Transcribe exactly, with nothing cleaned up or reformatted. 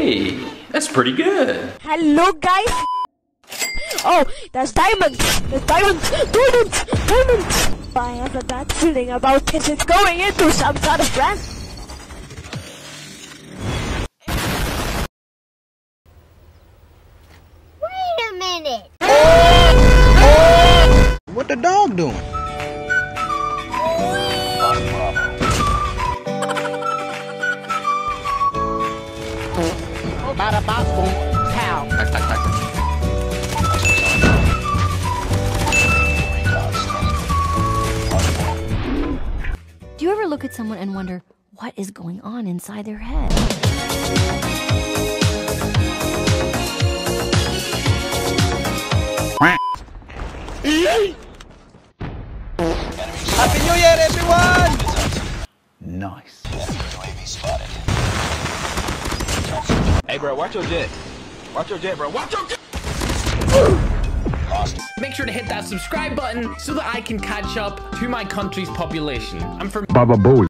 Hey, that's pretty good. Hello, guys. Oh, there's diamonds. There's diamonds. Diamonds. Diamonds. I have a bad feeling about this. It's going into some sort of trance. Wait a minute. What the dog doing? Bada bop boom pow. Tack, tack, tack. Do you ever look at someone and wonder what is going on inside their head? Happy New Year, everyone! Nice. Hey, bro, watch your jet. Watch your jet, bro. Watch your jet. Make sure to hit that subscribe button so that I can catch up to my country's population. I'm from Baba Booey.